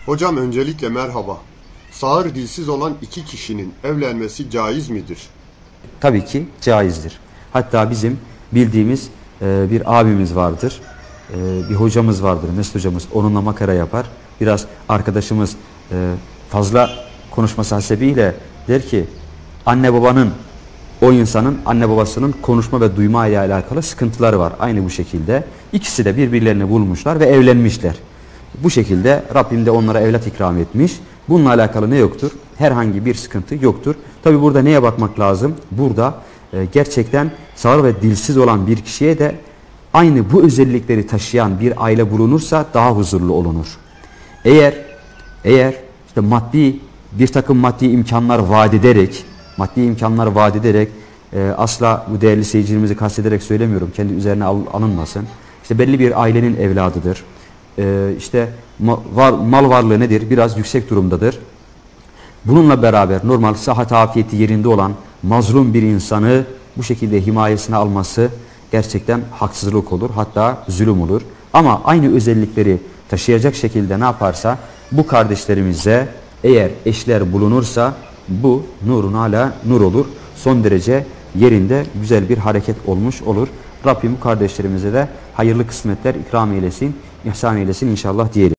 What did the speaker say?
Hocam öncelikle merhaba. Sağır dilsiz olan iki kişinin evlenmesi caiz midir? Tabii ki caizdir. Hatta bizim bildiğimiz bir abimiz vardır. Bir hocamız vardır, Mesut hocamız. Onunla makara yapar. Biraz arkadaşımız fazla konuşması hasebiyle der ki o insanın anne babasının konuşma ve duyma ile alakalı sıkıntıları var. Aynı bu şekilde. İkisi de birbirlerini bulmuşlar ve evlenmişler. Bu şekilde Rabbim de onlara evlat ikram etmiş. Bununla alakalı ne yoktur? Herhangi bir sıkıntı yoktur. Tabi burada neye bakmak lazım? Burada gerçekten sağır ve dilsiz olan bir kişiye de aynı bu özellikleri taşıyan bir aile bulunursa daha huzurlu olunur. Eğer işte bir takım maddi imkanlar vaat ederek asla bu değerli seyircilerimizi kastederek söylemiyorum. Kendi üzerine alınmasın. İşte belli bir ailenin evladıdır. İşte mal varlığı nedir? Biraz yüksek durumdadır. Bununla beraber normal sıhhat afiyeti yerinde olan mazlum bir insanı bu şekilde himayesine alması gerçekten haksızlık olur. Hatta zulüm olur. Ama aynı özellikleri taşıyacak şekilde ne yaparsa bu kardeşlerimize eğer eşler bulunursa bu nurun hala nur olur. Son derece yerinde güzel bir hareket olmuş olur. Rabbim bu kardeşlerimize de hayırlı kısmetler ikram eylesin, ihsan eylesin inşallah diyelim.